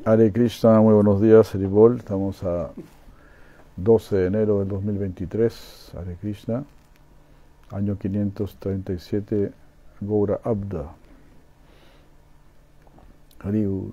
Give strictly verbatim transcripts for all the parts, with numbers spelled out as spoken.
Hare Krishna, muy buenos días, Haribol. Estamos a doce de enero del dos mil veintitrés, Hare Krishna, año quinientos treinta y siete, Gaura Abda. Haribol.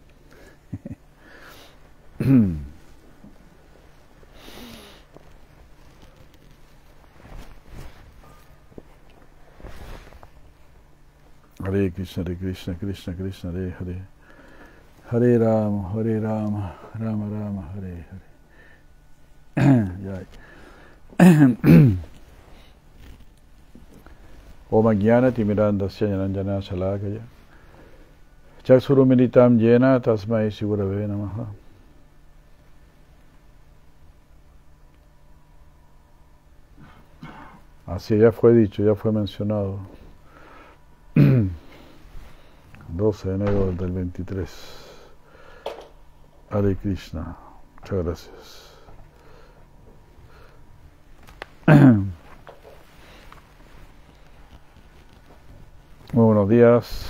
Hare Krishna, Hare Krishna, Krishna Krishna, Hare Hare. Hare Rama, Hare Rama, Rama Rama, Hare Hare. Om Jnana Timirandasya Jnananjana Shalakaya Chaksurumilitam Jena Tasmai Shigurave Namaha. Así ya fue dicho, ya fue mencionado. doce de enero del veintitrés. Hare Krishna. Muchas gracias. Muy buenos días.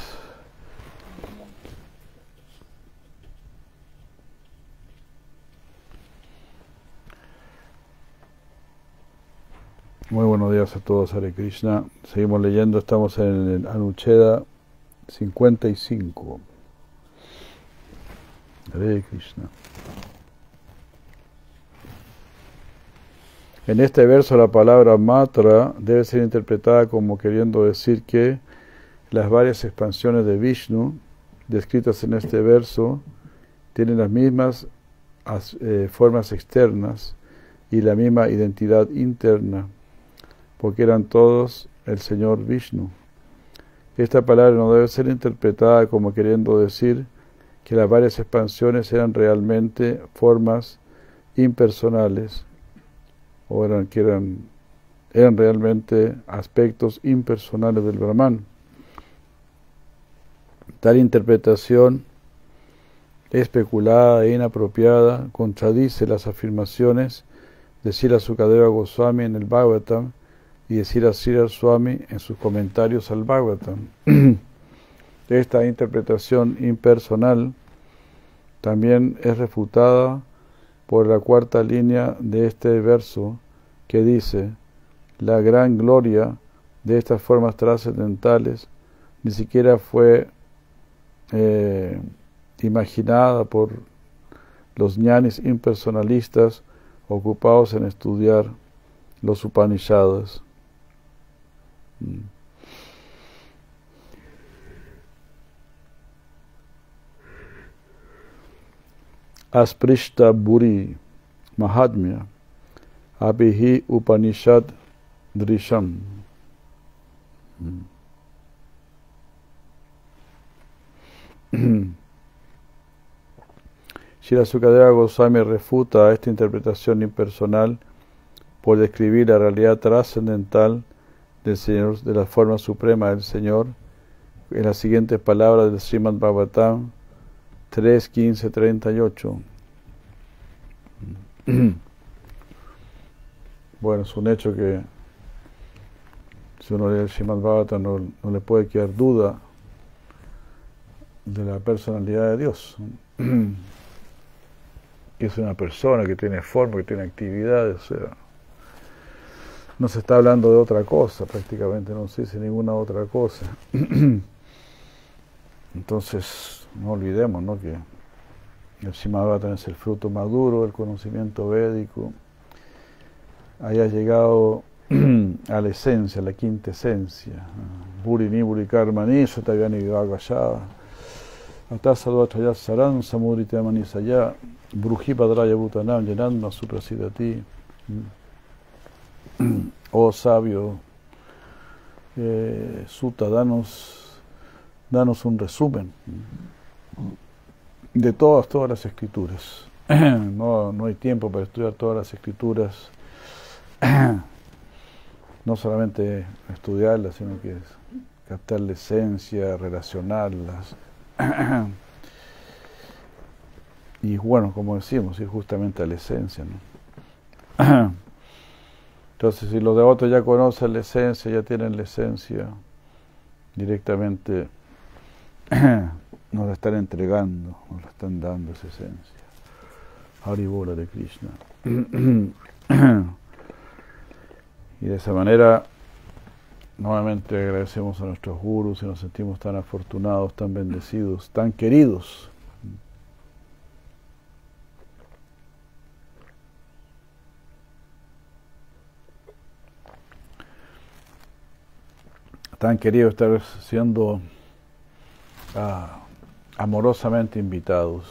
Muy buenos días a todos, Hare Krishna. Seguimos leyendo, estamos en el Anucheda cincuenta y cinco. Hare Krishna. En este verso la palabra matra debe ser interpretada como queriendo decir que las varias expansiones de Vishnu descritas en este verso tienen las mismas eh, formas externas y la misma identidad interna, porque eran todos el Señor Vishnu. Esta palabra no debe ser interpretada como queriendo decir que las varias expansiones eran realmente formas impersonales o eran, que eran, eran realmente aspectos impersonales del Brahman. Tal interpretación especulada e inapropiada contradice las afirmaciones de Srila Sukadeva Goswami en el Bhagavatam y de Srila Sridhar Swami en sus comentarios al Bhagavatam. Esta interpretación impersonal también es refutada por la cuarta línea de este verso que dice: la gran gloria de estas formas trascendentales ni siquiera fue eh, imaginada por los jnanis impersonalistas ocupados en estudiar los Upanishads. Asprishta Buri Mahatmya Abhihi Upanishad Drisham. Srila Sukadeva Goswami refuta esta interpretación impersonal por describir la realidad trascendental del Señor, de la forma suprema del Señor, en las siguientes palabras del Srimad Bhagavatam tres, quince, treinta y ocho. Bueno, es un hecho que si uno lee el Srimad Bhagavatam no, no le puede quedar duda de la personalidad de Dios. Es una persona que tiene forma, que tiene actividades, o sea, no se está hablando de otra cosa, prácticamente no se dice ninguna otra cosa. Entonces, no olvidemos, ¿no?, que el Srimad Bhagavatam es el fruto maduro del conocimiento védico. Haya llegado a la esencia, a la quinta esencia. Burini Buri Karmani Satavyani Vivagvayada Atasadvatraya Saran Samudrita Manisaya Bruji Padraya Bhutanam Llenadma Suprasidati. Oh sabio eh, Sutta, danos, danos un resumen de todas, todas las escrituras. No, no hay tiempo para estudiar todas las escrituras, no solamente estudiarlas, sino que captar la esencia, relacionarlas. Y bueno, como decimos, ir justamente a la esencia, ¿no? Entonces, si los devotos ya conocen la esencia, ya tienen la esencia, directamente nos la están entregando, nos la están dando esa esencia. Haribola de Krishna. Y de esa manera, nuevamente agradecemos a nuestros gurus y nos sentimos tan afortunados, tan bendecidos, tan queridos. Tan queridos estar siendo ah, amorosamente invitados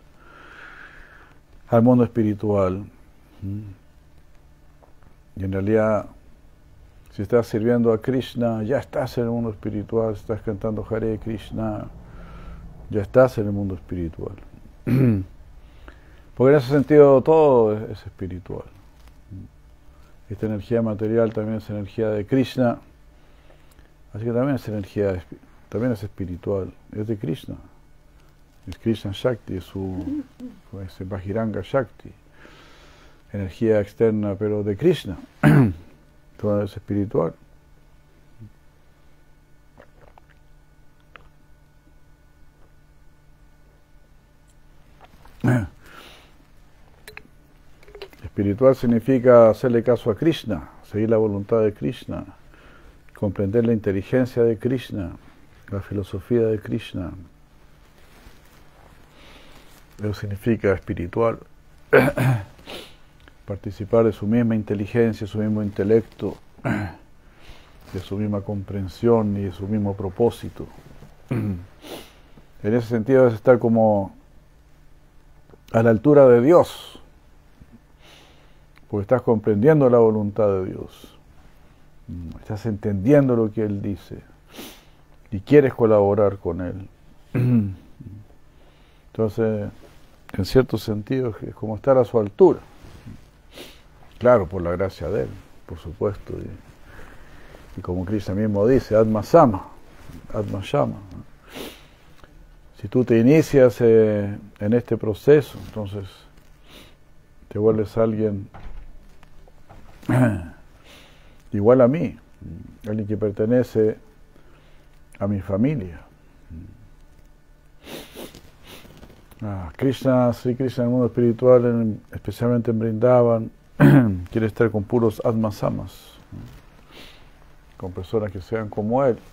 al mundo espiritual. Y en realidad, si estás sirviendo a Krishna, ya estás en el mundo espiritual. Si estás cantando Hare Krishna, ya estás en el mundo espiritual. Porque en ese sentido todo es espiritual. Esta energía material también es energía de Krishna, así que también es energía, también es espiritual, es de Krishna. Es Krishna Shakti, es su es Bajiranga Shakti, energía externa pero de Krishna. Todo es espiritual. Espiritual significa hacerle caso a Krishna, seguir la voluntad de Krishna, comprender la inteligencia de Krishna, la filosofía de Krishna. Eso significa espiritual. Participar de su misma inteligencia, su mismo intelecto, de su misma comprensión y de su mismo propósito. En ese sentido es estar como a la altura de Dios, porque estás comprendiendo la voluntad de Dios, estás entendiendo lo que Él dice y quieres colaborar con Él. Entonces, en cierto sentido, es como estar a su altura. Claro, por la gracia de Él, por supuesto. Y, y como Krishna mismo dice, Atma Sama, Atma Shama. Si tú te inicias eh, en este proceso, entonces te vuelves alguien igual a mí, alguien que pertenece a mi familia. Ah, Krishna, Sri Krishna en el mundo espiritual, en, especialmente en Vrindavan, quiere estar con puros Atmasamas, con personas que sean como él,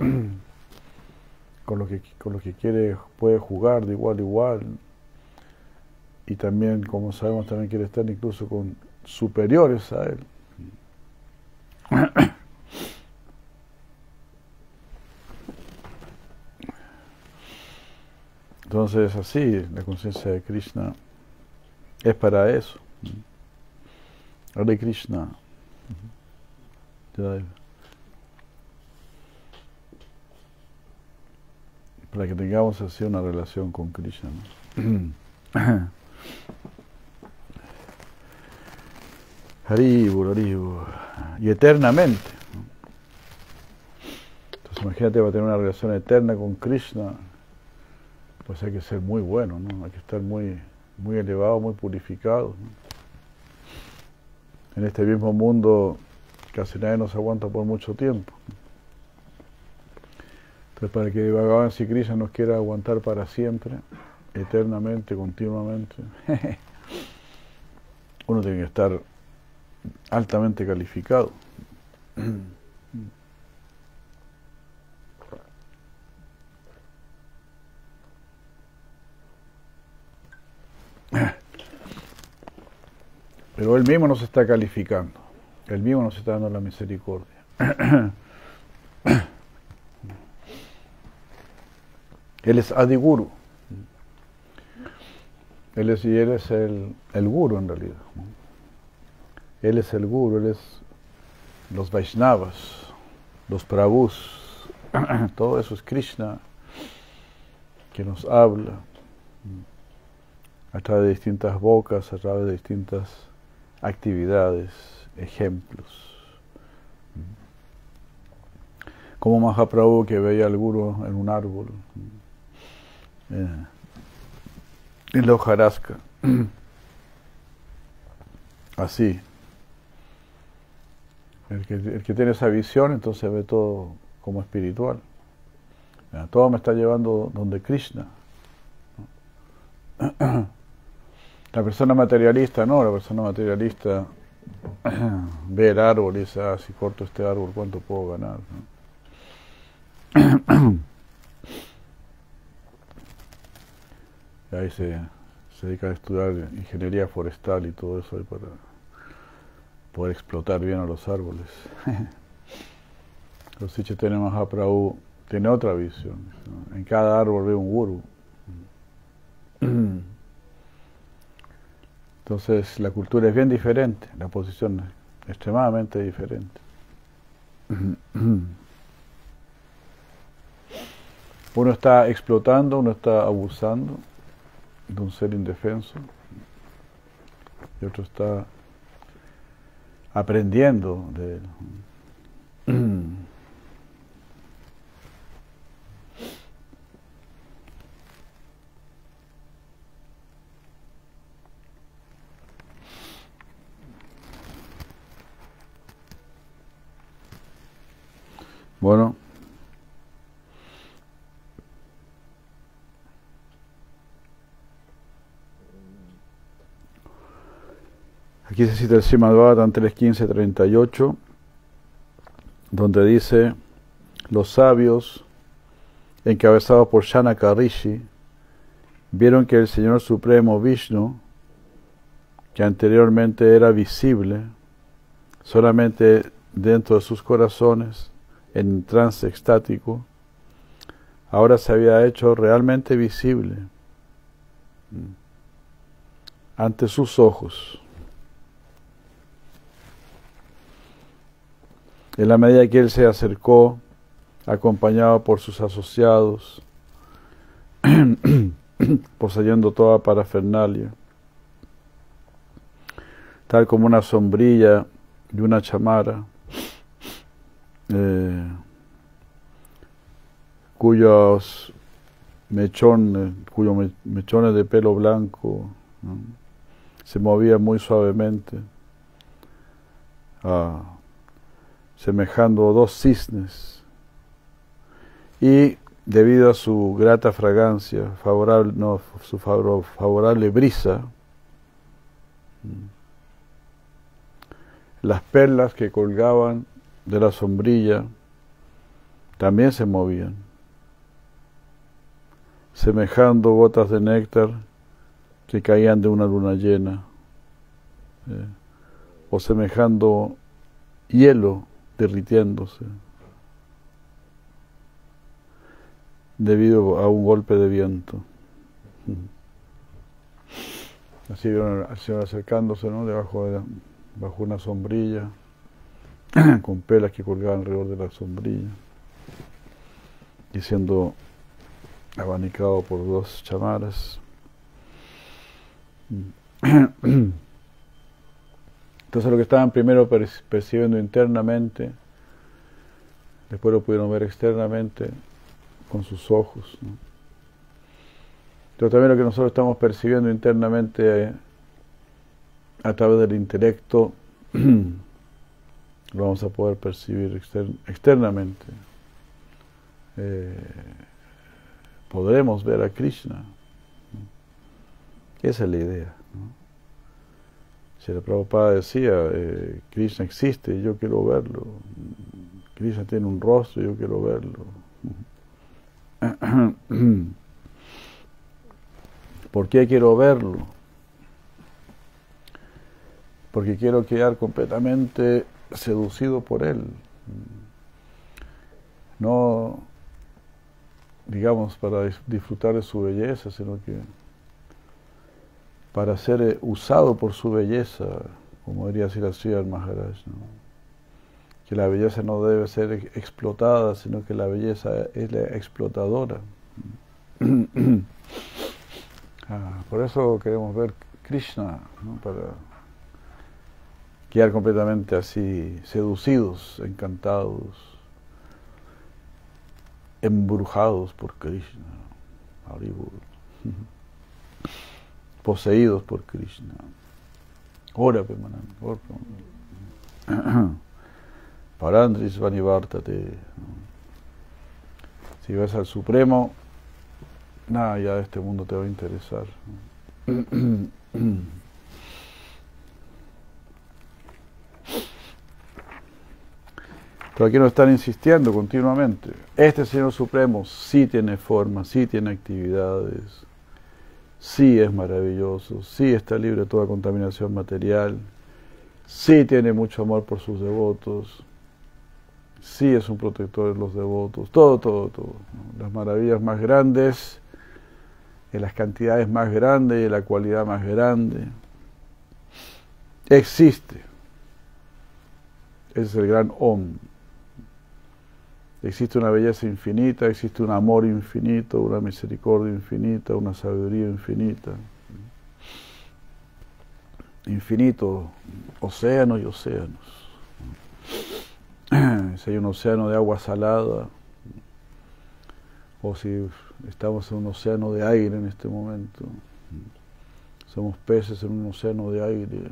con lo que con lo que quiere puede jugar de igual a igual, y también, como sabemos, también quiere estar incluso con superiores a él. Entonces, así, la conciencia de Krishna es para eso. Hare Krishna. Para que tengamos así una relación con Krishna, ¿no? Haribur, Haribur. Y eternamente. Entonces, imagínate, va a tener una relación eterna con Krishna. Pues hay que ser muy bueno, ¿no? Hay que estar muy, muy elevado, muy purificado, ¿no? En este mismo mundo casi nadie nos aguanta por mucho tiempo. Entonces, para que Bhagavan Sri Krishna nos quiera aguantar para siempre, eternamente, continuamente, uno tiene que estar altamente calificado. Pero Él mismo nos está calificando, Él mismo nos está dando la misericordia. Él es Adiguru. Él es, y Él es el, el Guru en realidad. Él es el Guru, Él es los Vaishnavas, los Prabhus, todo eso es Krishna que nos habla a través de distintas bocas, a través de distintas actividades, ejemplos. Como Mahaprabhu que veía al Guru en un árbol, eh, en la hojarasca. Así. El que, el que tiene esa visión, entonces ve todo como espiritual. Todo me está llevando donde Krishna. La persona materialista no, la persona materialista ve el árbol y dice, ah, si corto este árbol, ¿cuánto puedo ganar? ¿No? Y ahí se, se dedica a estudiar ingeniería forestal y todo eso para poder explotar bien a los árboles. Los Sri Chaitanya Mahaprabhu tiene otra visión, ¿no? En cada árbol ve un guru. Entonces la cultura es bien diferente, la posición es extremadamente diferente. Uno está explotando, uno está abusando de un ser indefenso y otro está aprendiendo de él. Bueno, aquí se cita el Srimad Bhagavatam tres quince treinta y ocho, donde dice, los sabios, encabezados por Shanaka Rishi, vieron que el Señor Supremo Vishnu, que anteriormente era visible solamente dentro de sus corazones, en trance extático, ahora se había hecho realmente visible ante sus ojos. En la medida que él se acercó, acompañado por sus asociados, poseyendo toda parafernalia, tal como una sombrilla y una chamara, eh, cuyos mechones, cuyos mechones de pelo blanco, ¿no?, se movían muy suavemente, ah, semejando dos cisnes, y debido a su grata fragancia, favorable, no, su favorable brisa, las perlas que colgaban de la sombrilla también se movían, semejando gotas de néctar que caían de una luna llena, eh, o semejando hielo derritiéndose debido a un golpe de viento. Así vieron al Señor acercándose, ¿no?, debajo de, bajo una sombrilla, con pelas que colgaban alrededor de la sombrilla, y siendo abanicado por dos chamaras. Entonces lo que estaban primero percibiendo internamente, después lo pudieron ver externamente con sus ojos, ¿no? Pero también lo que nosotros estamos percibiendo internamente a través del intelecto, lo vamos a poder percibir exter externamente. Eh, podremos ver a Krishna, ¿no? Esa es la idea, ¿no? Srila Prabhupada decía, eh, Krishna existe y yo quiero verlo. Krishna tiene un rostro y yo quiero verlo. ¿Por qué quiero verlo? Porque quiero quedar completamente seducido por él. No, digamos, para disfrutar de su belleza, sino que para ser usado por su belleza, como diría Srila Maharaj, ¿no? Que la belleza no debe ser explotada, sino que la belleza es la explotadora. Ah, por eso queremos ver Krishna, ¿no?, para quedar completamente así, seducidos, encantados, embrujados por Krishna, poseídos por Krishna. Ora, Pemanan, ora. Parandris Vanivartate. Si ves al Supremo, nada ya de este mundo te va a interesar. Pero aquí nos están insistiendo continuamente. Este Señor Supremo sí tiene forma, sí tiene actividades, sí es maravilloso, sí está libre de toda contaminación material, sí tiene mucho amor por sus devotos, sí es un protector de los devotos, todo, todo, todo. Las maravillas más grandes, en las cantidades más grandes y en la cualidad más grande. Existe. Ese es el gran Om. Existe una belleza infinita, existe un amor infinito, una misericordia infinita, una sabiduría infinita. Infinito, océanos y océanos. Si hay un océano de agua salada, o si estamos en un océano de aire en este momento, somos peces en un océano de aire.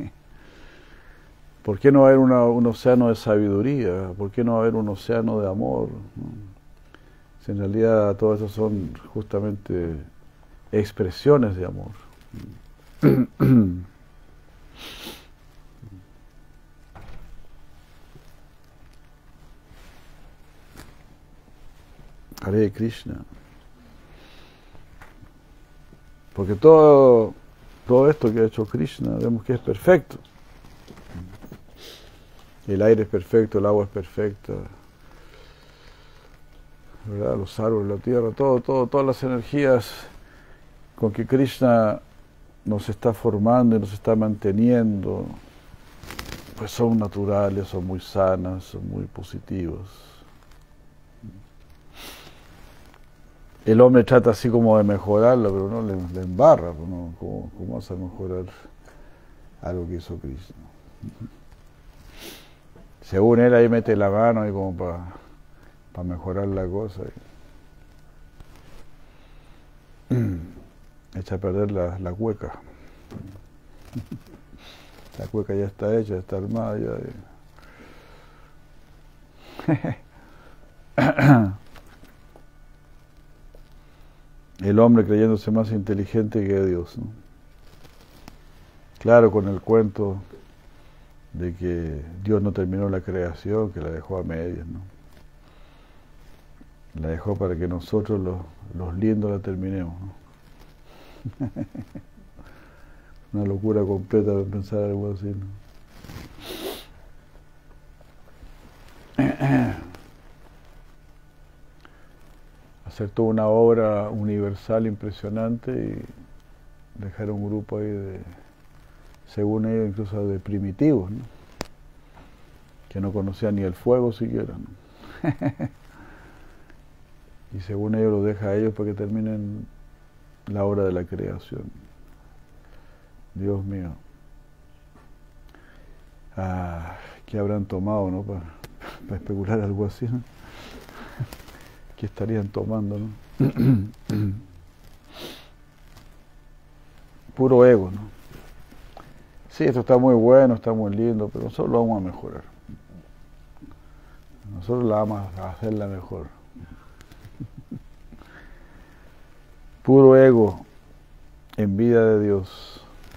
¿Por qué no va a haber una, un océano de sabiduría? ¿Por qué no va a haber un océano de amor? Si en realidad todo eso son justamente expresiones de amor. Hare Krishna. Porque todo, todo esto que ha hecho Krishna, vemos que es perfecto. El aire es perfecto, el agua es perfecta, ¿verdad? Los árboles, la tierra, todo, todo, todas las energías con que Krishna nos está formando y nos está manteniendo, pues son naturales, son muy sanas, son muy positivas. El hombre trata así como de mejorarla, pero no le, le embarra, ¿no? ¿Cómo, ¿Cómo vas a mejorar algo que hizo Krishna? Según él ahí mete la mano ahí como para pa mejorar la cosa. Echa a perder la, la cueca. La cueca ya está hecha, está armada ya. El hombre creyéndose más inteligente que Dios, ¿no? Claro, con el cuento de que Dios no terminó la creación, que la dejó a medias, ¿no? La dejó para que nosotros los, los lindos la terminemos, ¿no? Una locura completa de pensar algo así, ¿no? Hacer toda una obra universal impresionante y dejar un grupo ahí de, según ellos, incluso de primitivos, ¿no? Que no conocían ni el fuego siquiera, ¿no? Y según ellos lo deja a ellos para que terminen la obra de la creación. Dios mío. Ah, ¿qué habrán tomado, no? Para, para especular algo así, ¿no? ¿Qué estarían tomando, no? Puro ego, ¿no? Sí, esto está muy bueno, está muy lindo, pero nosotros lo vamos a mejorar. Nosotros la vamos a hacerla mejor. Puro ego, envidia de Dios.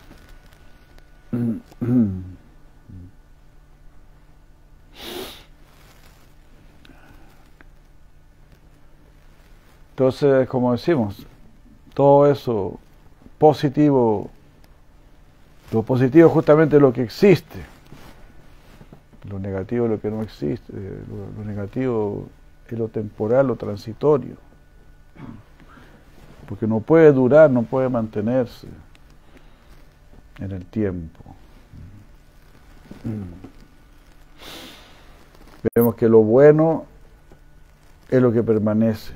Entonces, como decimos, todo eso positivo, lo positivo es justamente lo que existe, lo negativo es lo que no existe, lo, lo negativo es lo temporal, lo transitorio, porque no puede durar, no puede mantenerse en el tiempo. Vemos que lo bueno es lo que permanece.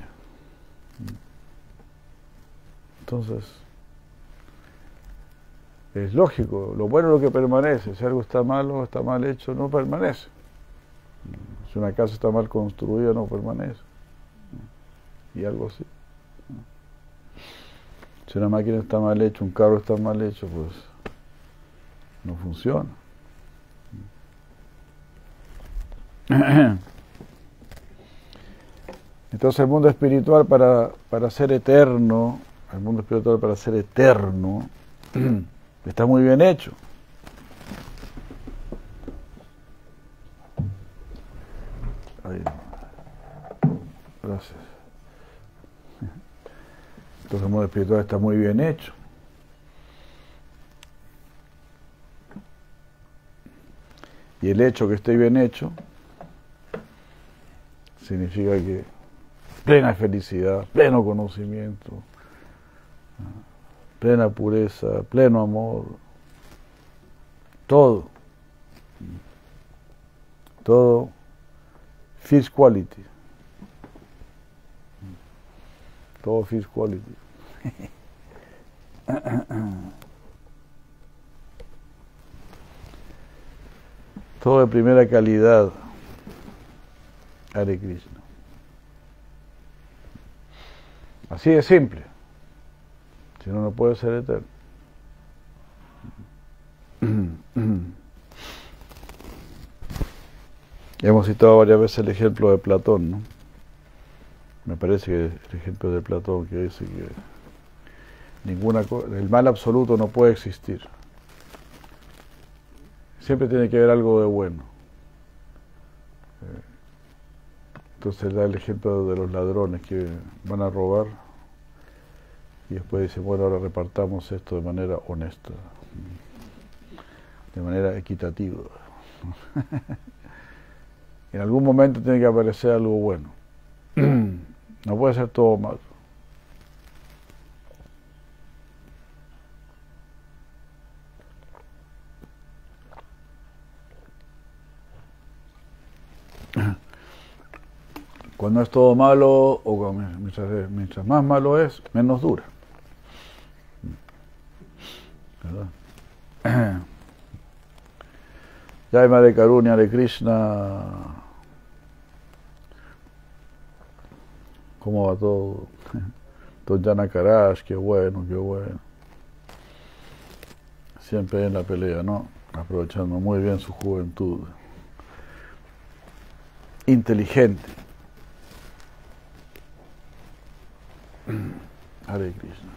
Entonces, es lógico, lo bueno es lo que permanece. Si algo está malo, está mal hecho, no permanece. Si una casa está mal construida, no permanece. Y algo así. Si una máquina está mal hecha, un carro está mal hecho, pues no funciona. Entonces el mundo espiritual para, para ser eterno, el mundo espiritual para ser eterno, Está muy bien hecho. Ay, gracias. Entonces el mundo espiritual está muy bien hecho. Y el hecho que esté bien hecho significa que plena felicidad, pleno conocimiento, plena pureza, pleno amor, todo, todo first quality, todo first quality. Todo de primera calidad, Hare Krishna. Así de simple. Si no, no puede ser eterno. Hemos citado varias veces el ejemplo de Platón, ¿no? Me parece que el ejemplo de Platón que dice que ninguna co- el mal absoluto no puede existir. Siempre tiene que haber algo de bueno. Entonces da el ejemplo de los ladrones que van a robar y después dicen, bueno, ahora repartamos esto de manera honesta, de manera equitativa. En algún momento tiene que aparecer algo bueno. No puede ser todo malo. Cuando es todo malo, o mientras, mientras más malo es, menos dura. ¿Verdad? Jai Madre Karunya de Krishna. ¿Cómo va todo? Don Jana Karash, qué bueno, qué bueno. Siempre en la pelea, ¿no? Aprovechando muy bien su juventud. Inteligente. Hare Krishna.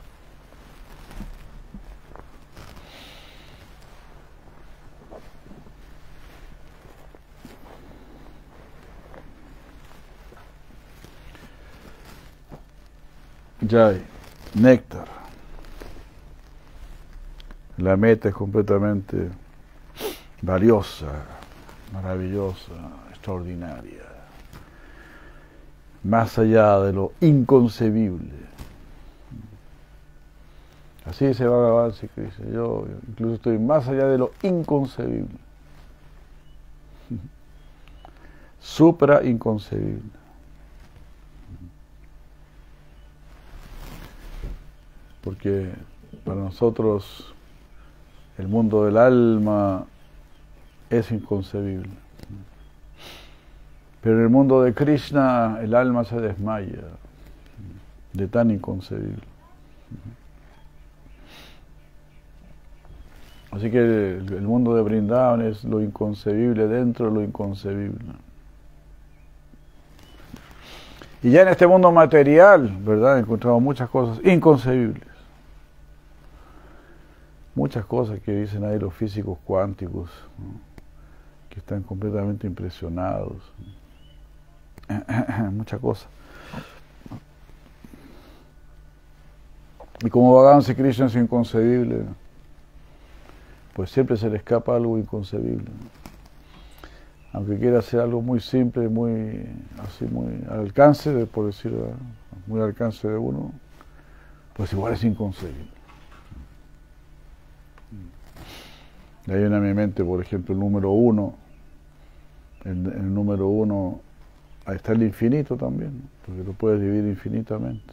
Jai, néctar. La meta es completamente valiosa, maravillosa, extraordinaria. Más allá de lo inconcebible. Así se va a acabar, si dice, yo incluso estoy más allá de lo inconcebible. Supra inconcebible. Porque para nosotros el mundo del alma es inconcebible. Pero en el mundo de Krishna el alma se desmaya de tan inconcebible. Así que el, el mundo de Vrindavan es lo inconcebible dentro de lo inconcebible. Y ya en este mundo material, ¿verdad? Encontramos muchas cosas inconcebibles. Muchas cosas que dicen ahí los físicos cuánticos, ¿no? Que están completamente impresionados. Muchas cosas. Y como Bhagavan Sri Krishna es inconcebible, pues siempre se le escapa algo inconcebible. Aunque quiera hacer algo muy simple, muy así, muy al alcance, de, por decirlo, muy al alcance de uno, pues igual es inconcebible. Y ahí viene a mi mente, por ejemplo, el número uno. En el número uno, ahí está el infinito también, ¿no? Porque lo puedes dividir infinitamente.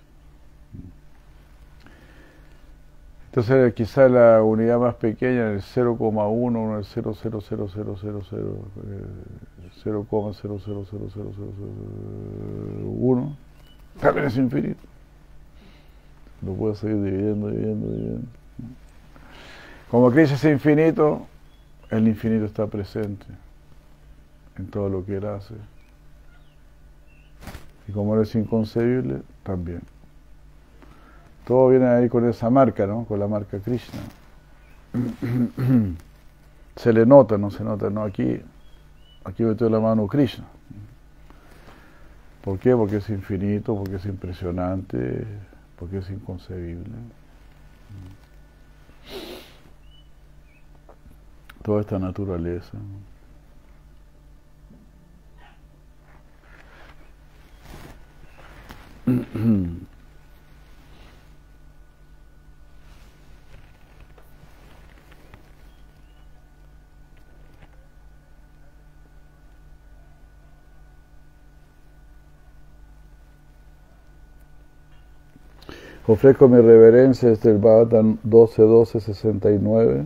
Entonces, quizá la unidad más pequeña, el cero coma uno, el cero coma cero cero cero cero cero, cero coma cero cero cero cero cero uno, también es infinito. Lo puedes seguir dividiendo, dividiendo, dividiendo. Como Krishna es infinito, el infinito está presente en todo lo que él hace. Y como él es inconcebible, también. Todo viene ahí con esa marca, ¿no? Con la marca Krishna. se le nota, no se nota, no, aquí, aquí metió la mano Krishna. ¿Por qué? Porque es infinito, porque es impresionante, porque es inconcebible. Toda esta naturaleza. Ofrezco mi reverencia desde el Bhagavatam doce doce sesenta y nueve.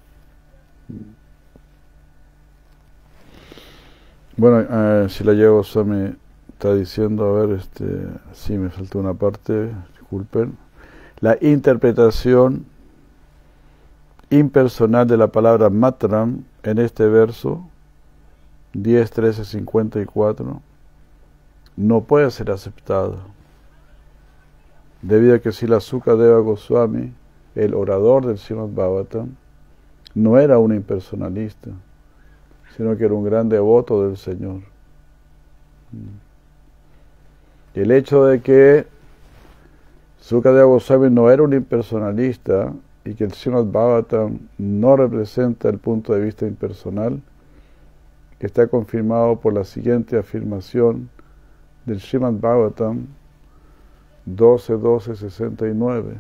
Bueno, eh, si la llevo, o me está diciendo, a ver, este, sí, me faltó una parte, disculpen. La interpretación impersonal de la palabra matram en este verso diez trece cincuenta y cuatro no puede ser aceptada, debido a que Srila Sukadeva Goswami, el orador del Srimad Bhagavatam, no era un impersonalista, sino que era un gran devoto del Señor. Y el hecho de que Sukadeva Goswami no era un impersonalista y que el Srimad Bhagavatam no representa el punto de vista impersonal, está confirmado por la siguiente afirmación del Srimad Bhagavatam doce doce sesenta y nueve,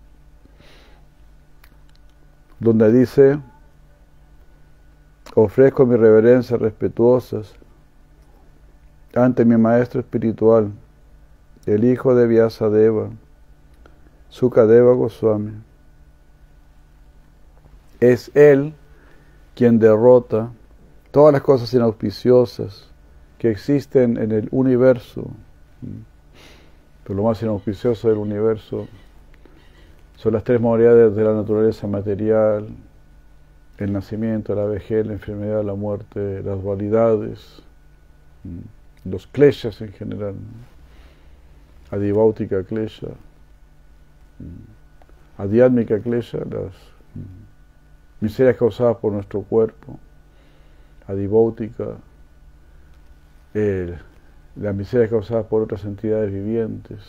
donde dice: ofrezco mis reverencias respetuosas ante mi maestro espiritual, el hijo de Vyasadeva, Sukadeva Goswami. Es él quien derrota todas las cosas inauspiciosas que existen en el universo. Pero lo más inauspicioso del universo son las tres modalidades de la naturaleza material: el nacimiento, la vejez, la enfermedad, la muerte, las dualidades, los kleshas en general, adivautika klesha, adhyátmica klesha, las miserias causadas por nuestro cuerpo, adivautika, eh, las miserias causadas por otras entidades vivientes,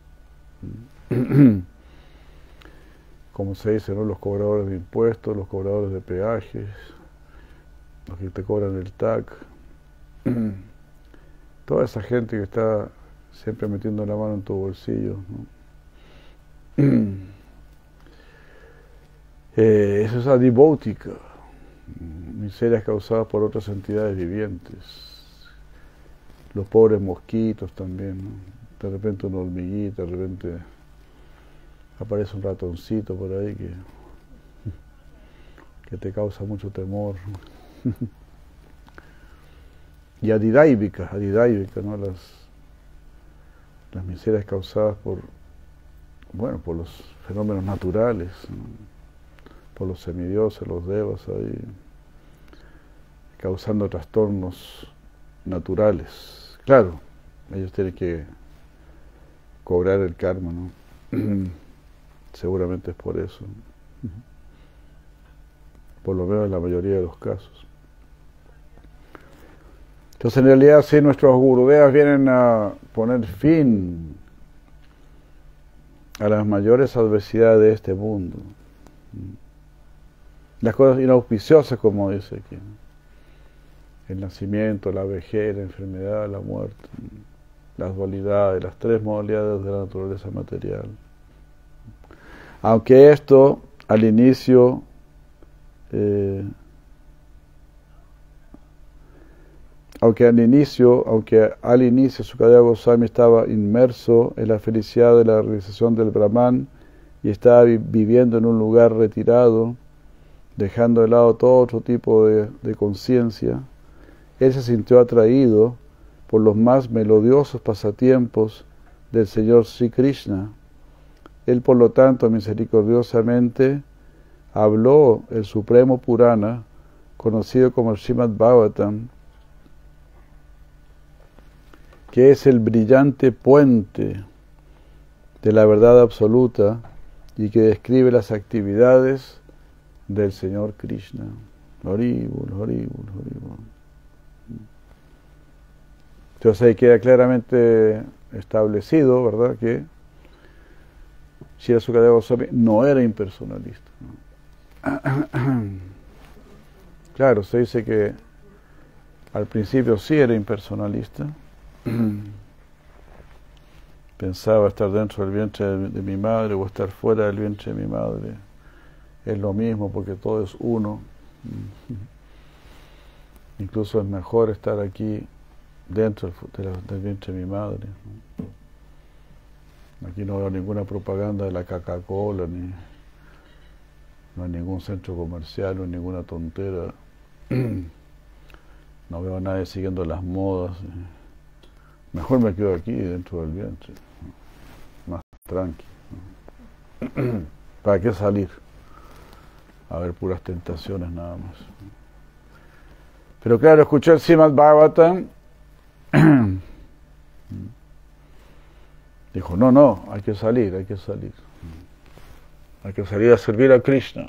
como se dice, ¿no? Los cobradores de impuestos, los cobradores de peajes, los que te cobran el T A C, toda esa gente que está siempre metiendo la mano en tu bolsillo, ¿no? eh, eso es adivautika, miserias causadas por otras entidades vivientes. Los pobres mosquitos también, ¿no? De repente una hormiguita, de repente aparece un ratoncito por ahí que, que te causa mucho temor. Y adidaivika, adidaivika, ¿no? Las, las miserias causadas por, bueno, por los fenómenos naturales, ¿no? Por los semidioses, los devas ahí, causando trastornos naturales. Claro, ellos tienen que cobrar el karma, ¿no? Seguramente es por eso. Por lo menos en la mayoría de los casos. Entonces, en realidad, sí, nuestros gurudevas vienen a poner fin a las mayores adversidades de este mundo. Las cosas inauspiciosas, como dice aquí, ¿no? El nacimiento, la vejez, la enfermedad, la muerte, las dualidades, las tres modalidades de la naturaleza material. Aunque esto al inicio eh, aunque al inicio, aunque al inicio Sukadeva Goswami estaba inmerso en la felicidad de la realización del Brahman y estaba vi viviendo en un lugar retirado, dejando de lado todo otro tipo de, de conciencia, él se sintió atraído por los más melodiosos pasatiempos del Señor Sri Krishna. Él, por lo tanto, misericordiosamente habló el Supremo Purana, conocido como el Srimad Bhagavatam, que es el brillante puente de la verdad absoluta y que describe las actividades del Señor Krishna. Haribol, Haribol, Haribol. Entonces ahí queda claramente establecido, ¿verdad?, que Srila Sukadeva Goswami no era impersonalista. Claro, se dice que al principio sí era impersonalista. Pensaba estar dentro del vientre de, de mi madre o estar fuera del vientre de mi madre. Es lo mismo porque todo es uno. Incluso es mejor estar aquí dentro del, de la, del vientre de mi madre. Aquí no veo ninguna propaganda de la Coca-Cola, ni no hay ningún centro comercial, no hay ninguna tontera. No veo a nadie siguiendo las modas. Mejor me quedo aquí dentro del vientre, más tranqui. ¿Para qué salir? A ver puras tentaciones nada más. Pero claro, escuché el Srimad Bhagavatam. Dijo, no, no, hay que salir, hay que salir. Hay que salir a servir a Krishna.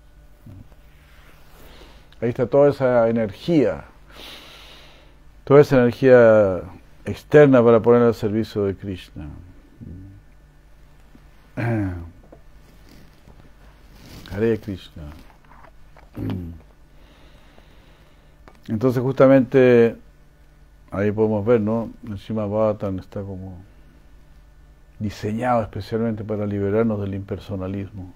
Ahí está toda esa energía, toda esa energía externa para poner al servicio de Krishna. Hare Krishna. Entonces justamente ahí podemos ver, ¿no? El Srimad Bhagavatam está como diseñado especialmente para liberarnos del impersonalismo.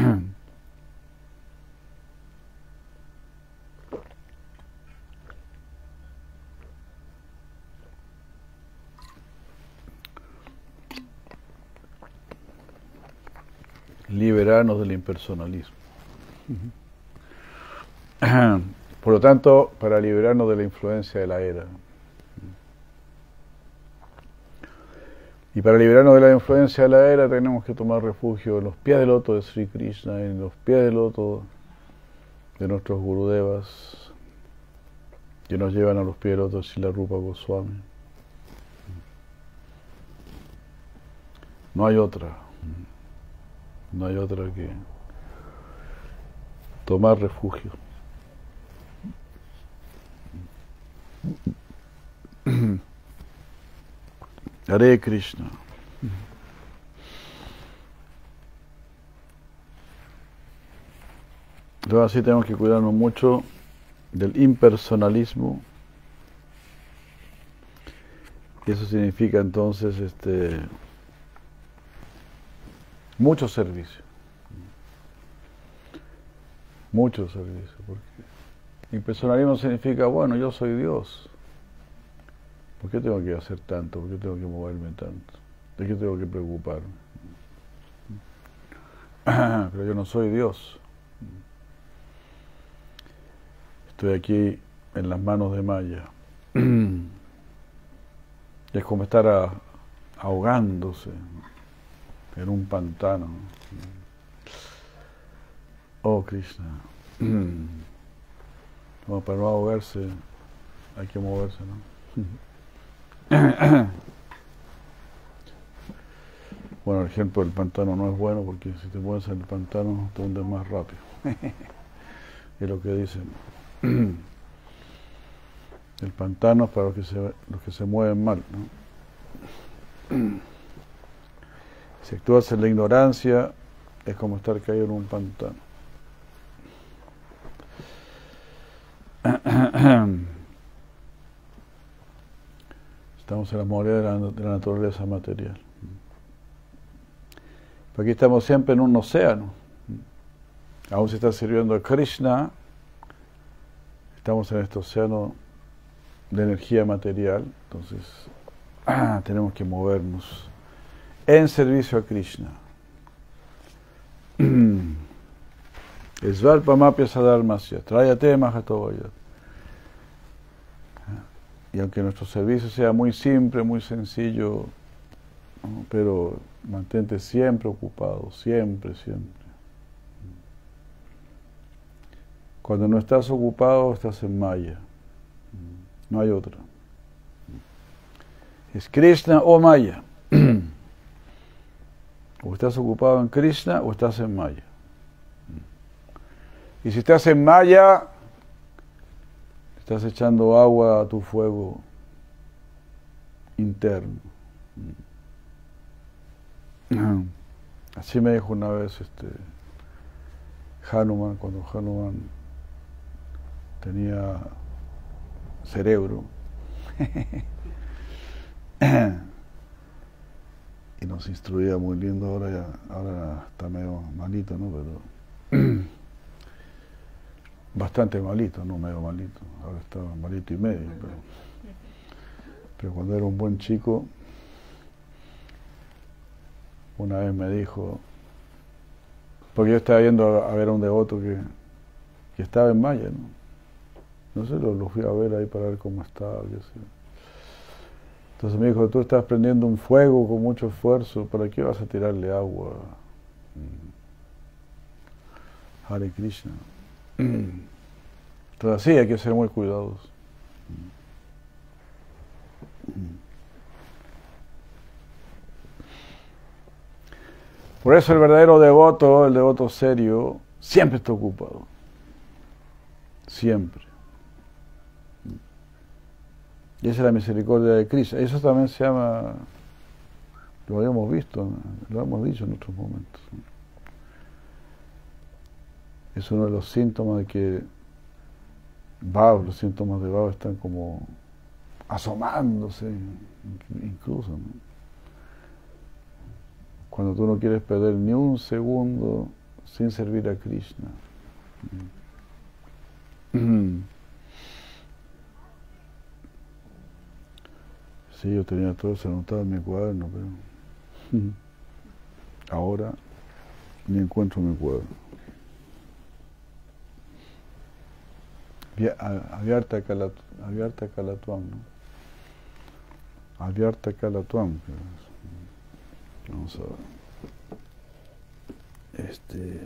Liberarnos del impersonalismo. Por lo tanto, para liberarnos de la influencia de la era. Y para liberarnos de la influencia de la era tenemos que tomar refugio en los pies del loto de Sri Krishna, en los pies del loto de nuestros Gurudevas, que nos llevan a los pies del loto de Srila Rupa Goswami. No hay otra. No hay otra que tomar refugio. Hare Krishna. Entonces así tenemos que cuidarnos mucho del impersonalismo. Y eso significa entonces este mucho servicio. Mucho servicio. Porque impersonalismo significa, bueno, yo soy Dios. ¿Por qué tengo que hacer tanto? ¿Por qué tengo que moverme tanto? ¿De qué tengo que preocuparme? Pero yo no soy Dios. Estoy aquí en las manos de Maya. Es como estar a, ahogándose en un pantano. Oh, Krishna. Bueno, para no ahogarse hay que moverse, ¿no? Bueno, el ejemplo del pantano no es bueno porque si te mueves en el pantano te hundes más rápido. Es lo que dicen. El pantano es para los que se, los que se mueven mal, ¿no? Si actúas en la ignorancia es como estar caído en un pantano. Estamos en la modalidad de la, de la naturaleza material. Pero aquí estamos siempre en un océano. Aún se está sirviendo a Krishna, estamos en este océano de energía material, entonces ah, tenemos que movernos en servicio a Krishna. Svalpamapya sadharmasya, trayate mahatovayat. Y aunque nuestro servicio sea muy simple, muy sencillo, ¿no? Pero mantente siempre ocupado, siempre, siempre. Cuando no estás ocupado, estás en Maya. No hay otra. Es Krishna o Maya. O estás ocupado en Krishna o estás en Maya. Y si estás en Maya, estás echando agua a tu fuego interno. Así me dijo una vez este Hanuman, cuando Hanuman tenía cerebro y nos instruía muy lindo. Ahora ya, ahora está medio malito, ¿no? Pero bastante malito, no medio malito, ahora está malito y medio, pero, pero cuando era un buen chico, una vez me dijo, porque yo estaba yendo a, a ver a un devoto que, que estaba en Maya, ¿no? No sé, lo, lo fui a ver ahí para ver cómo estaba, qué sé. Entonces me dijo, tú estás prendiendo un fuego con mucho esfuerzo, ¿para qué vas a tirarle agua? Hare Krishna. Entonces sí, hay que ser muy cuidadosos. Por eso el verdadero devoto, el devoto serio, siempre está ocupado. Siempre. Y esa es la misericordia de Krishna. Eso también se llama, lo habíamos visto, lo hemos dicho en otros momentos. Es uno de los síntomas de que Bhav, los síntomas de Bhav están como asomándose, incluso, ¿no? Cuando tú no quieres perder ni un segundo sin servir a Krishna. Sí, yo tenía todo eso anotado en mi cuaderno, pero ahora ni encuentro mi cuaderno. Avyarta Kalatuam, ¿no? Avyarta Kalatuam. Vamos a ver. Este.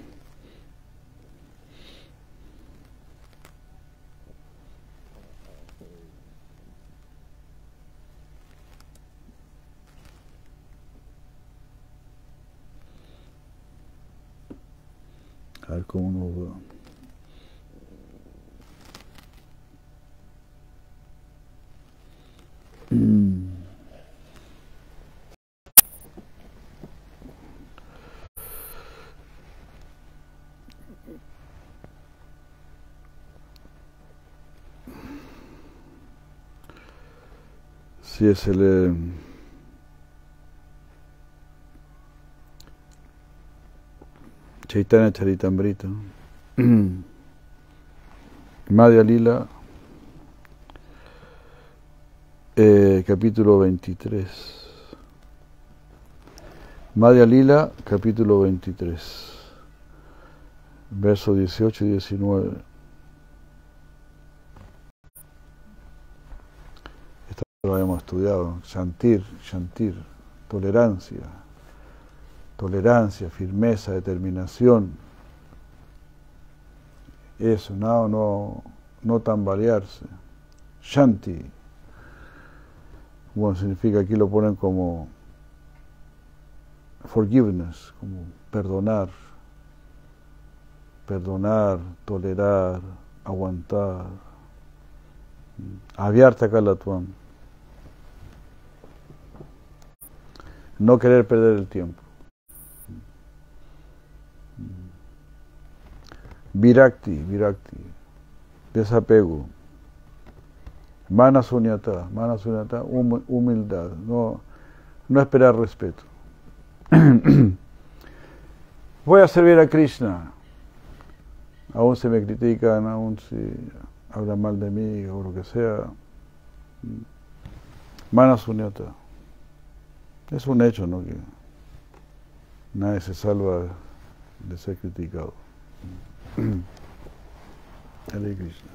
A ver cómo nos va. Mm. Sí, es el eh, Chaitanya Charitamrita, ¿no? Madhya Lila, eh, capítulo veintitrés. Madhya Lila, capítulo veintitrés, versos dieciocho y diecinueve. Esto lo habíamos estudiado. Shantir, Shantir, tolerancia, tolerancia, firmeza, determinación. Eso, no, no, no tambalearse. Shanti. Bueno, significa, aquí lo ponen como forgiveness, como perdonar, perdonar, tolerar, aguantar. Avyarta Kalatuam. No querer perder el tiempo. Virakti, Virakti, desapego. Manasunyata, Manasunyata, humildad, no, no esperar respeto. Voy a servir a Krishna, aún se me critican, aún si hablan mal de mí o lo que sea. Manasunyata, es un hecho, ¿no? Que nadie se salva de ser criticado. Hare Krishna.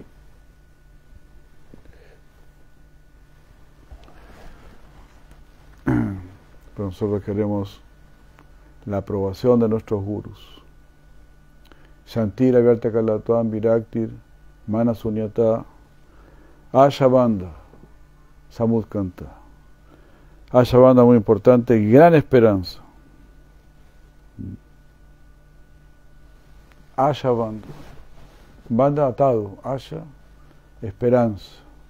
Pero nosotros queremos la aprobación de nuestros gurus. Shantir Avyarta Kalatuam Viraktir Manasunyata Ashabanda Samudkanta. Ashabanda, muy importante, gran esperanza. Asha Bandha. Bandha atado, Asha, esperanza.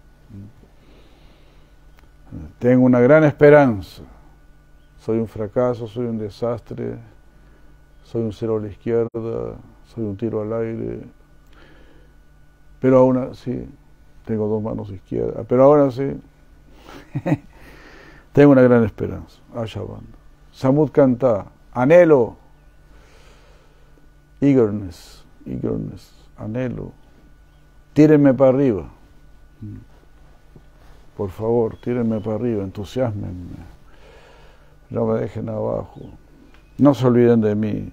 Tengo una gran esperanza. Soy un fracaso, soy un desastre, soy un cero a la izquierda, soy un tiro al aire. Pero aún así, tengo dos manos izquierdas, pero ahora sí, tengo una gran esperanza. Asha Bandha. Samud Kanta, anhelo. Eagerness, eagerness, anhelo. Tírenme para arriba. Por favor, tírenme para arriba, entusiasmenme. No me dejen abajo. No se olviden de mí.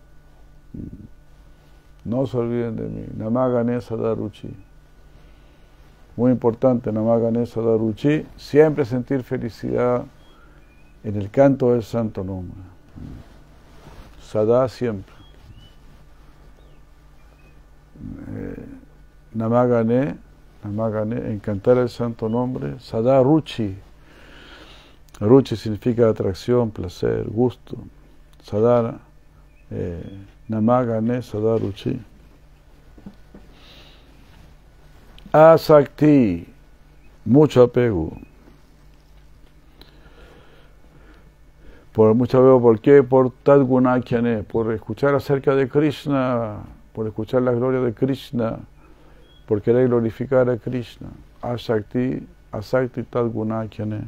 No se olviden de mí. Namah Ganesa Daruchi. Muy importante, Namah Ganesa Daruchi. Siempre sentir felicidad en el canto del santo nombre. Sadá siempre. Eh, Namah Gane, Namah Gane, en cantar el santo nombre. Sadá Ruchi. Ruchi significa atracción, placer, gusto. Sadara, eh, Namah Gane, Sadá Ruchi. Asakti, mucho apego. Por mucho apego, ¿por qué? Por Tadgunakyane, por escuchar acerca de Krishna, por escuchar la gloria de Krishna, por querer glorificar a Krishna. Asakti, Asakti Tadgunakyane.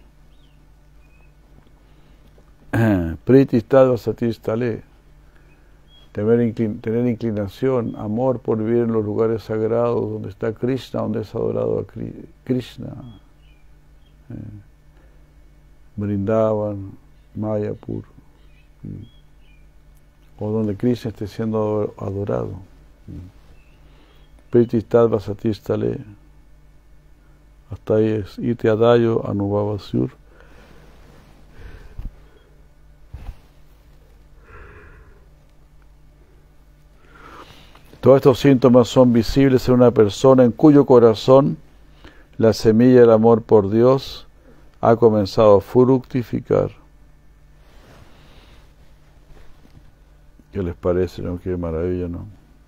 Priti Tadva Satistale. Tener, inclin, tener inclinación, amor por vivir en los lugares sagrados donde está Krishna, donde es adorado a Krishna. Eh, Vrindavan, Mayapur, mm. o donde Krishna esté siendo adorado. Priti Tadva Satistale. Hasta ahí es Iti Adayo Anubhavasyur. Todos estos síntomas son visibles en una persona en cuyo corazón la semilla del amor por Dios ha comenzado a fructificar. ¿Qué les parece, no? Qué maravilla, ¿no?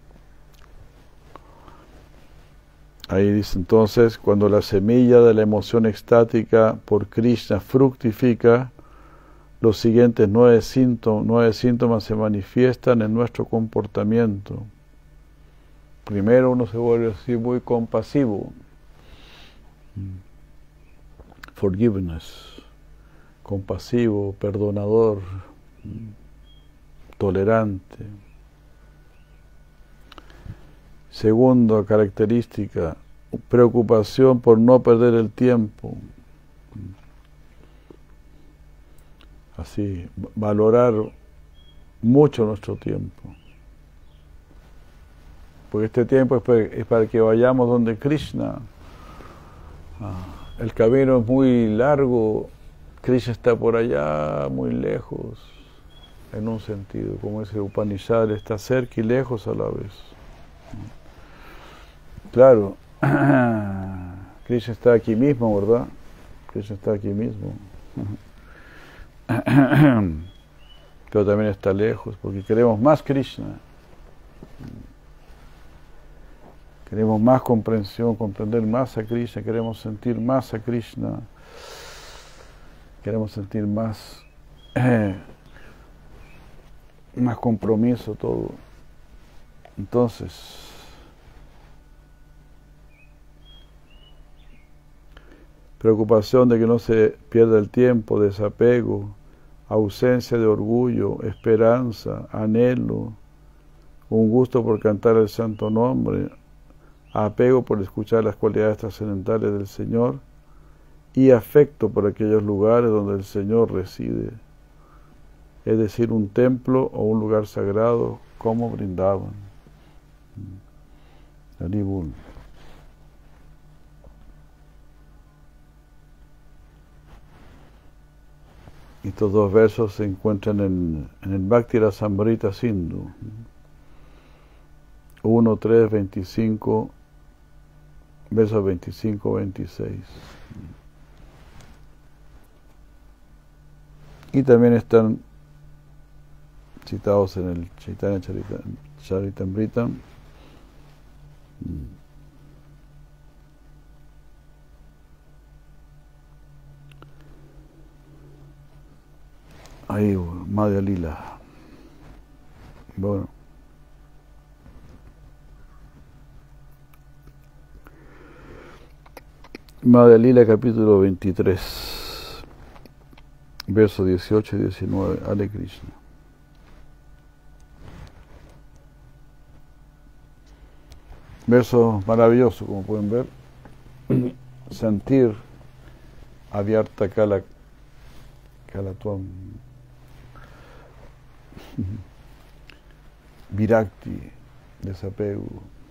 Ahí dice entonces, cuando la semilla de la emoción extática por Krishna fructifica, los siguientes nueve síntomas, nueve síntomas se manifiestan en nuestro comportamiento. Primero uno se vuelve así muy compasivo. Forgiveness. Compasivo, perdonador, tolerante. Segunda característica, preocupación por no perder el tiempo. Así, valorar mucho nuestro tiempo. Porque este tiempo es para, es para que vayamos donde Krishna. Ah, el camino es muy largo, Krishna está por allá, muy lejos, en un sentido, como ese Upanishad, está cerca y lejos a la vez. Claro, Krishna está aquí mismo, ¿verdad? Krishna está aquí mismo. Pero también está lejos, porque queremos más Krishna. Queremos más comprensión, comprender más a Krishna, queremos sentir más a Krishna, queremos sentir más, eh, más compromiso, todo. Entonces, preocupación de que no se pierda el tiempo, desapego, ausencia de orgullo, esperanza, anhelo, un gusto por cantar el santo nombre, apego por escuchar las cualidades trascendentales del Señor y afecto por aquellos lugares donde el Señor reside, es decir, un templo o un lugar sagrado como Vrindavan. Haribol. Estos dos versos se encuentran en, en el Bhakti Rasamrita Sindhu. uno, tres, veinticinco, versos veinticinco a veintiséis. Y también están citados en el Chaitanya Charitamrita. Ahí, Madhya Lila. Bueno. Madhya Lila, capítulo veintitrés, versos dieciocho y diecinueve. Hare Krishna. Verso maravilloso, como pueden ver. Sentir Avyarta Kala Kalatuam Virakti, desapego.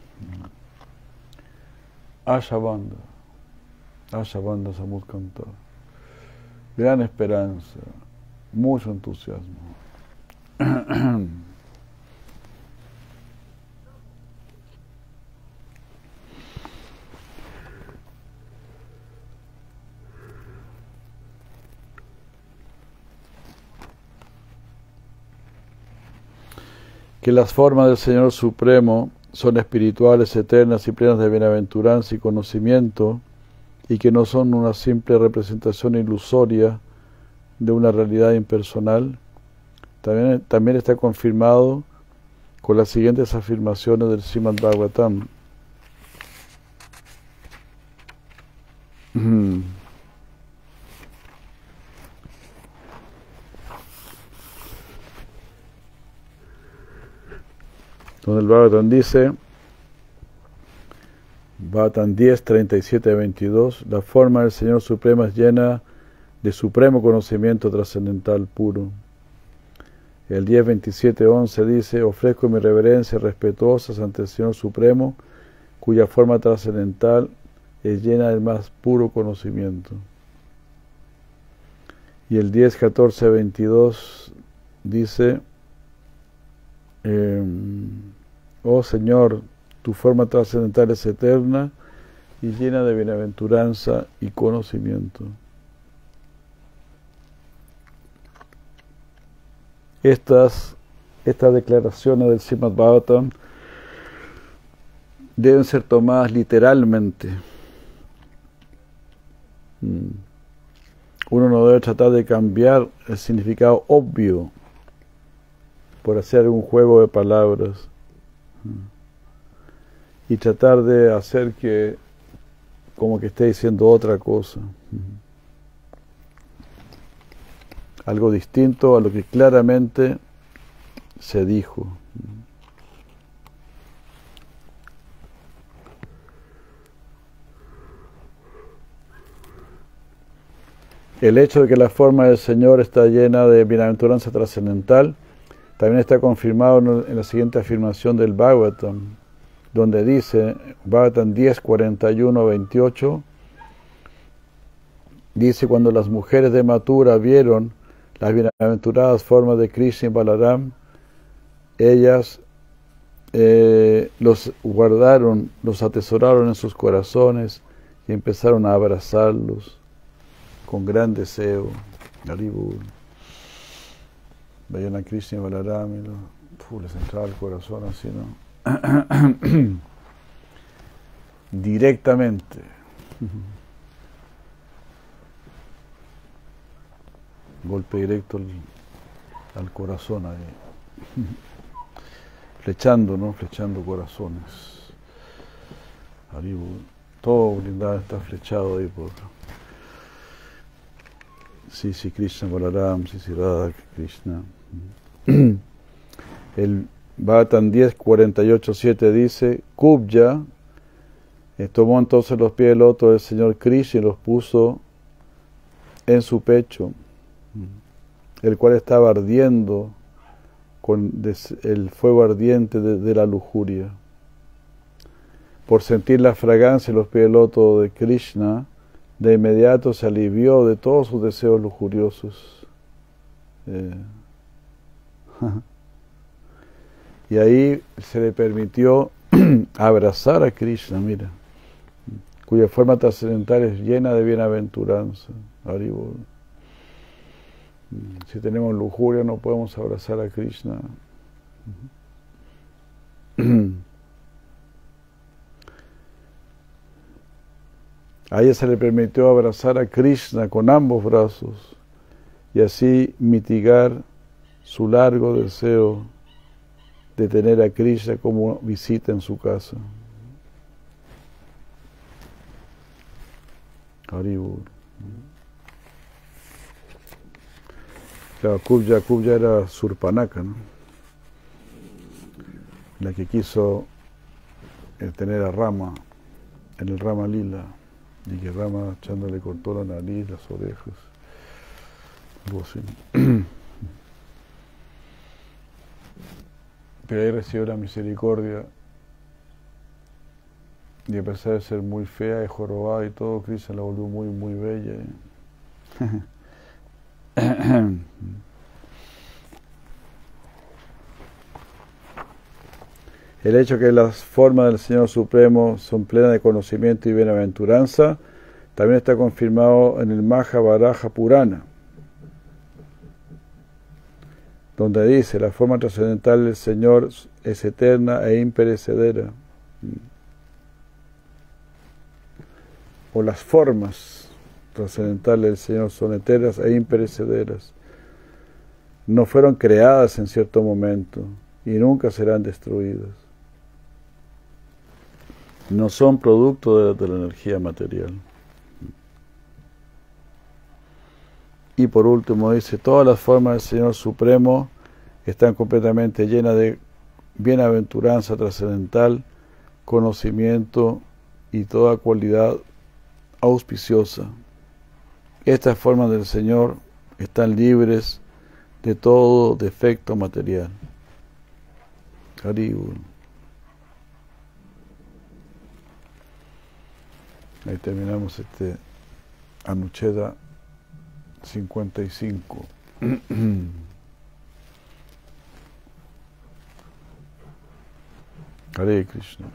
Ashabanda, Ashabanda Samutkanta. Gran esperanza, mucho entusiasmo. Que las formas del Señor Supremo son espirituales, eternas y plenas de bienaventuranza y conocimiento, y que no son una simple representación ilusoria de una realidad impersonal, también, también está confirmado con las siguientes afirmaciones del Srimad Bhagavatam. Donde el Bhagavatam dice, Bhagavatam diez, treinta y siete a veintidós, la forma del Señor Supremo es llena de supremo conocimiento trascendental puro. El diez, veintisiete, once dice, ofrezco mis reverencias respetuosas ante el Señor Supremo, cuya forma trascendental es llena del más puro conocimiento. Y el diez, catorce, veintidós dice, Eh, oh Señor, tu forma trascendental es eterna y llena de bienaventuranza y conocimiento. Estas, estas declaraciones del Srimad Bhagavatam deben ser tomadas literalmente. Uno no debe tratar de cambiar el significado obvio por hacer un juego de palabras y tratar de hacer que como que esté diciendo otra cosa, algo distinto a lo que claramente se dijo. El hecho de que la forma del Señor está llena de bienaventuranza trascendental también está confirmado en la siguiente afirmación del Bhagavatam, donde dice, Bhagavatam diez, cuarenta y uno a veintiocho, dice, cuando las mujeres de Mathura vieron las bienaventuradas formas de Krishna y Balaram, ellas eh, los guardaron, los atesoraron en sus corazones y empezaron a abrazarlos con gran deseo. Haribol. Veían a Krishna y Balaram y lo, uf, les entraba el corazón así, ¿no? Directamente. Golpe directo al, al corazón ahí. Flechando, ¿no? Flechando corazones. Haribol. Todo Vrindavan está flechado ahí por Sí, sí, Krishna, Balaram, sí, sí, Radha, Krishna. El Bhagavatam diez, cuarenta y ocho, siete dice, Kubja eh, tomó entonces los pies del loto del Señor Krishna y los puso en su pecho, el cual estaba ardiendo con el fuego ardiente de, de la lujuria. Por sentir la fragancia de los pies del loto de Krishna, de inmediato se alivió de todos sus deseos lujuriosos. Eh. Y ahí se le permitió abrazar a Krishna, mira, cuya forma trascendental es llena de bienaventuranza. Haribol. Si tenemos lujuria no podemos abrazar a Krishna. A ella se le permitió abrazar a Krishna con ambos brazos y así mitigar su largo deseo de tener a Krishna como visita en su casa. Haribur. Claro, Kubja, Kubja era Surpanaka, ¿no? La que quiso tener a Rama en el Rama Lila, y que Rama Chandra le cortó la nariz, las orejas, algo así. Pero ahí recibió la misericordia y a pesar de ser muy fea y jorobada y todo, Krishna la volvió muy, muy bella. El hecho que las formas del Señor Supremo son plenas de conocimiento y bienaventuranza también está confirmado en el Mahabharata Purana, donde dice: la forma trascendental del Señor es eterna e imperecedera. O las formas trascendentales del Señor son eternas e imperecederas. No fueron creadas en cierto momento y nunca serán destruidas. No son producto de, de la energía material. Y por último dice: todas las formas del Señor Supremo están completamente llenas de bienaventuranza trascendental, conocimiento y toda cualidad auspiciosa. Estas formas del Señor están libres de todo defecto material. Haribur. Ahí terminamos este Anucheda cincuenta y cinco. Hare Krishna.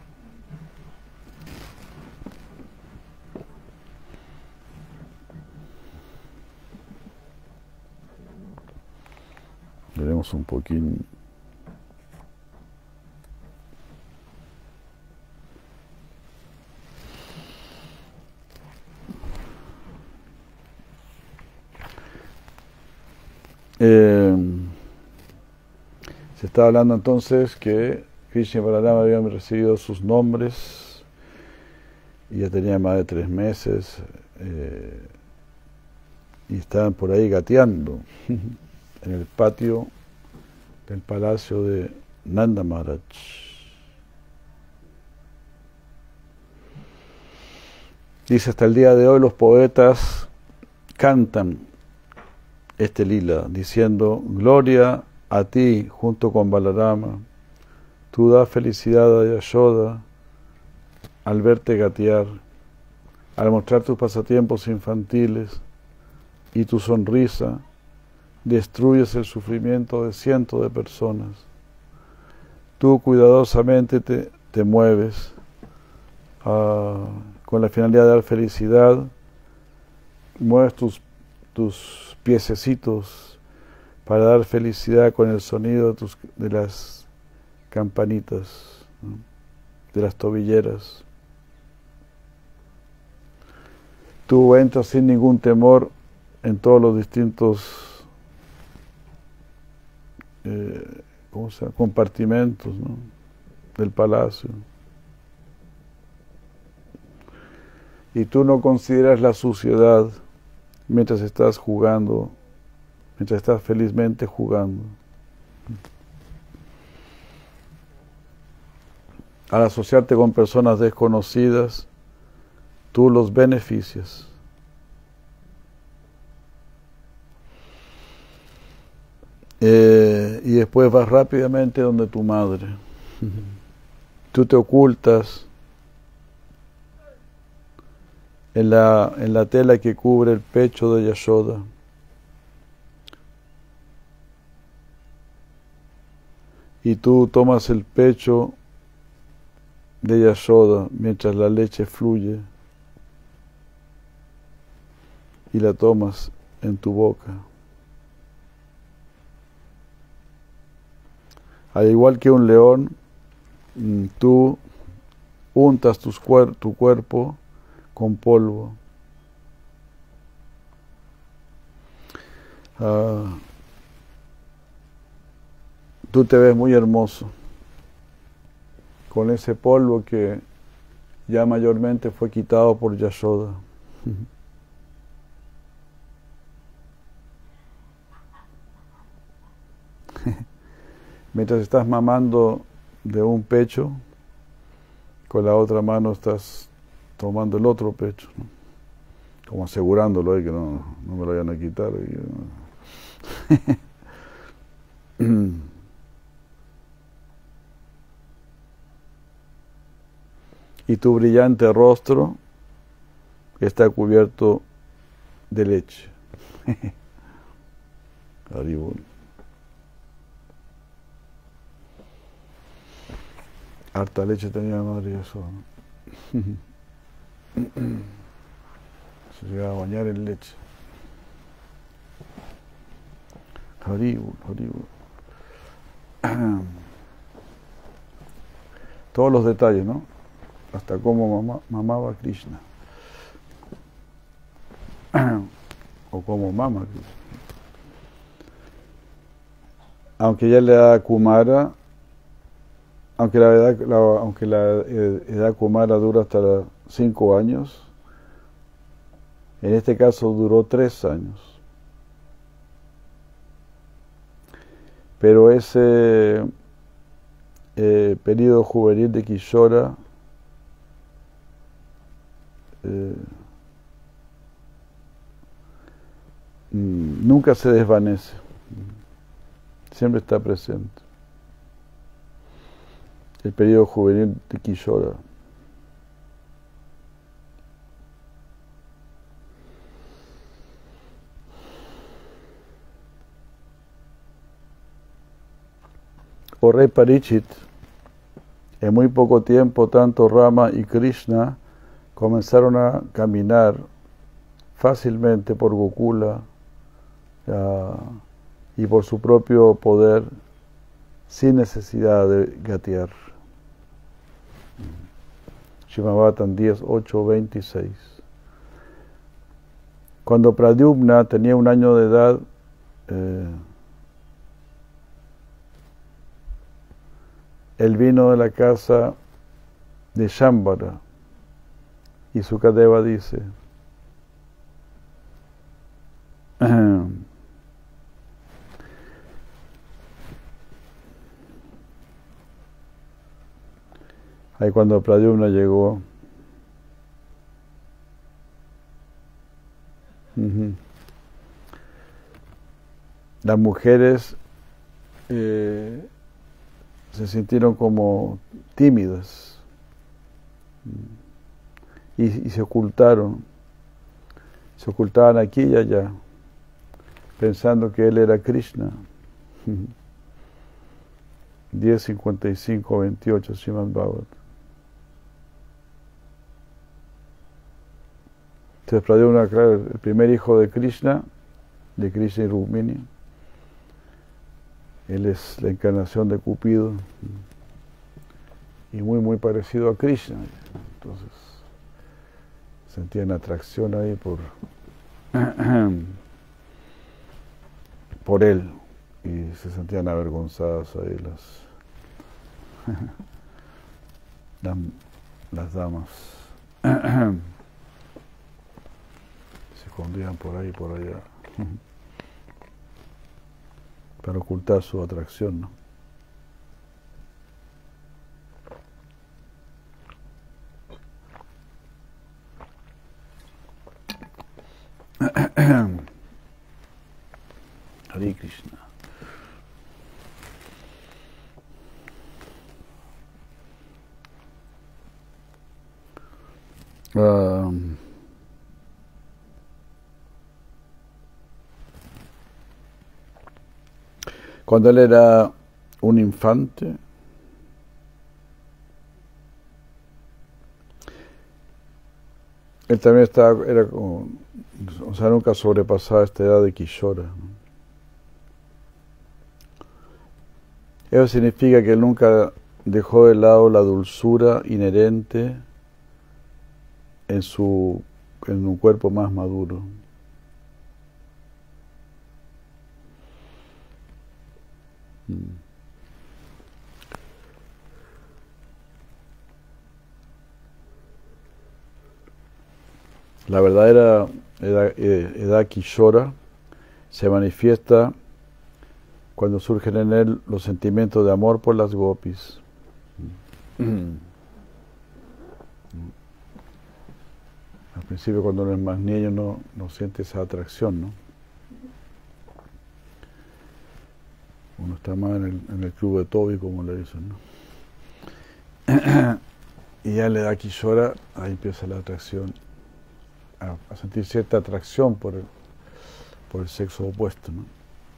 Veremos un poquín. Eh, se está hablando entonces que Krishna y Balarama habían recibido sus nombres y ya tenían más de tres meses eh, y estaban por ahí gateando en el patio del palacio de Nanda Maharaj. Dice: hasta el día de hoy los poetas cantan este lila diciendo: gloria a ti junto con Balarama, tú das felicidad a Yashoda al verte gatear, al mostrar tus pasatiempos infantiles, y tu sonrisa destruyes el sufrimiento de cientos de personas. Tú cuidadosamente te, te mueves uh, con la finalidad de dar felicidad, mueves tus, tus piececitos para dar felicidad con el sonido de, tus, de las campanitas, ¿no?, de las tobilleras. Tú entras sin ningún temor en todos los distintos eh, ¿cómo se llama? compartimentos, ¿no?, del palacio. Y tú no consideras la suciedad mientras estás jugando, mientras estás felizmente jugando. Al asociarte con personas desconocidas, tú los beneficias. Eh, y después vas rápidamente donde tu madre. Tú te ocultas en la, en la tela que cubre el pecho de Yashoda. Y tú tomas el pecho de Yashoda mientras la leche fluye y la tomas en tu boca. Al igual que un león, tú untas tus cuer- tu cuerpo con polvo. Uh, tú te ves muy hermoso con ese polvo que ya mayormente fue quitado por Yashoda. Mientras estás mamando de un pecho, con la otra mano estás tomando el otro pecho, ¿no? Como asegurándolo de que no, no me lo vayan a quitar. Y tu brillante rostro está cubierto de leche. Haribol. Harta leche tenía madre eso, ¿no? Se llegaba a bañar en leche. Haribol, Haribol. Todos los detalles, ¿no? Hasta cómo mamá, mamaba Krishna. O cómo mama Krishna. Aunque ya la edad Kumara, aunque la edad, la, aunque la edad Kumara dura hasta cinco años, en este caso duró tres años. Pero ese eh, periodo juvenil de Kishora eh, nunca se desvanece, siempre está presente. El periodo juvenil de Kishora. O rey Parikshit, en muy poco tiempo tanto Rama y Krishna comenzaron a caminar fácilmente por Gokula uh, y por su propio poder, sin necesidad de gatear. Srimad Bhagavatam diez, ocho, veintiséis. Cuando Pradyumna tenía un año de edad, eh, él vino de la casa de Shambhara y Sukadeva dice: ahí cuando Pradyumna llegó, uh-huh, las mujeres eh, se sintieron como tímidas y, y se ocultaron, se ocultaban aquí y allá, pensando que él era Krishna. diez, cincuenta y cinco, veintiocho, Srimad Bhagavatam. Entonces Pradyumna, claro, el primer hijo de Krishna, de Krishna y Rukmini, él es la encarnación de Cupido y muy muy parecido a Krishna. Entonces sentían atracción ahí por por él y se sentían avergonzadas ahí las las, las damas. Se escondían por ahí y por allá para ocultar su atracción, ¿no? Hare Krishna. Um, cuando él era un infante, él también estaba, era como, o sea, nunca sobrepasaba esta edad de Kishora, ¿no? Eso significa que él nunca dejó de lado la dulzura inherente en su en un cuerpo más maduro. La verdadera edad Kishora se manifiesta cuando surgen en él los sentimientos de amor por las gopis. Al principio, cuando uno es más niño, no, no siente esa atracción, ¿no? Uno está más en el, en el club de Toby, como le dicen, ¿no? Y ya le da Kishora, ahí empieza la atracción, a, a sentir cierta atracción por el, por el sexo opuesto, ¿no?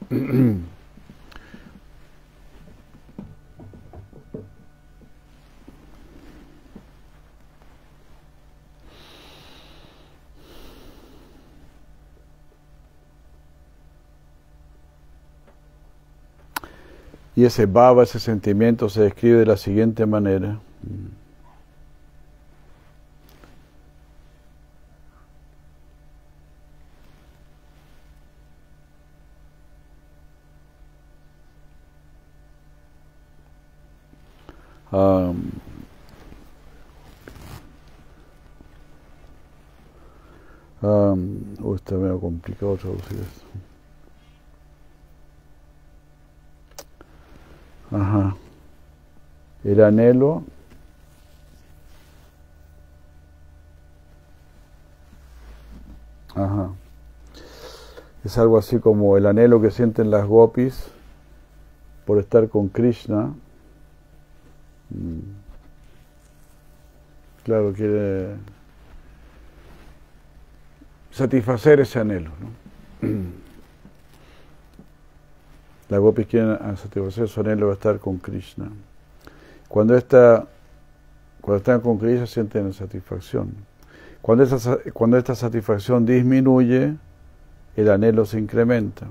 Y ese bhava, ese sentimiento, se describe de la siguiente manera. Um, um, oh, está medio complicado traducir esto. Ajá. El anhelo Ajá. Es algo así como el anhelo que sienten las gopis por estar con Krishna. Claro, quiere satisfacer ese anhelo, ¿no? Las gopis quieren satisfacer su anhelo de estar con Krishna. Cuando, esta, cuando están con Krishna sienten satisfacción. Cuando esta, cuando esta satisfacción disminuye, el anhelo se incrementa.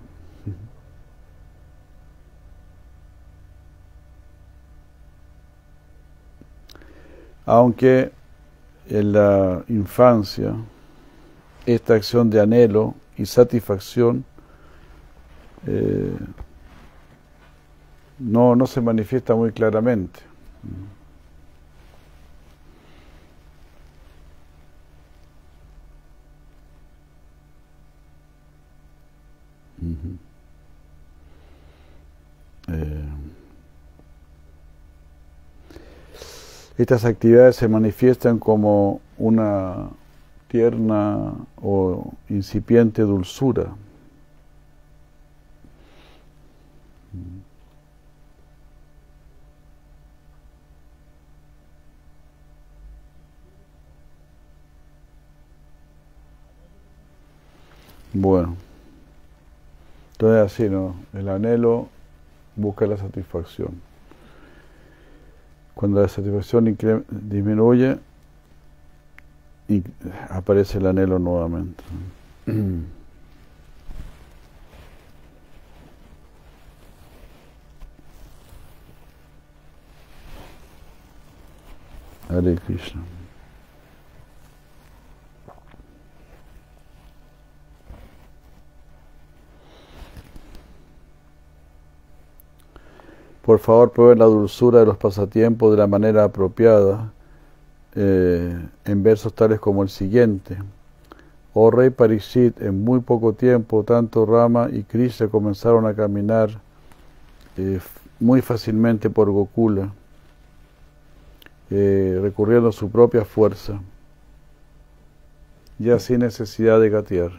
Aunque en la infancia esta acción de anhelo y satisfacción eh, no, no se manifiesta muy claramente. Uh-huh. eh, Estas actividades se manifiestan como una tierna o incipiente dulzura. Bueno, entonces así, ¿no? El anhelo busca la satisfacción. Cuando la satisfacción disminuye, y aparece el anhelo nuevamente. Hare Krishna. Por favor, prueben la dulzura de los pasatiempos de la manera apropiada, eh, en versos tales como el siguiente. Oh rey Parikshit, en muy poco tiempo, tanto Rama y Krishna comenzaron a caminar eh, muy fácilmente por Gokula, eh, recurriendo a su propia fuerza, ya sin necesidad de gatear.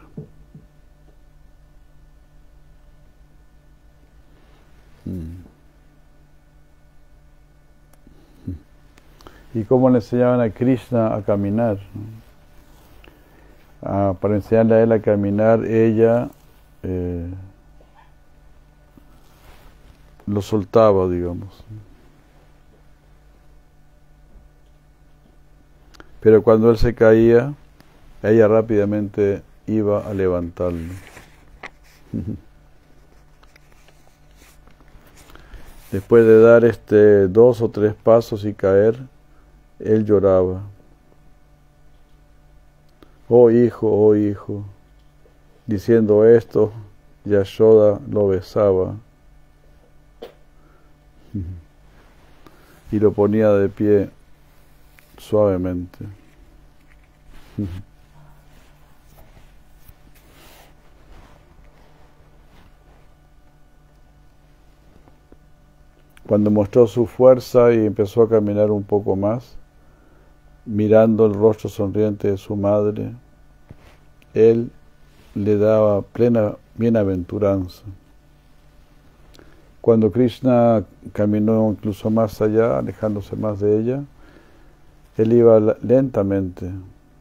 Mm. ¿Y cómo le enseñaban a Krishna a caminar? Ah, para enseñarle a él a caminar, ella eh, lo soltaba, digamos. Pero cuando él se caía, ella rápidamente iba a levantarlo. Después de dar este dos o tres pasos y caer, él lloraba. Oh hijo, oh hijo. Diciendo esto, Yashoda lo besaba y lo ponía de pie suavemente. Cuando mostró su fuerza y empezó a caminar un poco más, mirando el rostro sonriente de su madre, él le daba plena bienaventuranza. Cuando Krishna caminó incluso más allá, alejándose más de ella, él iba lentamente.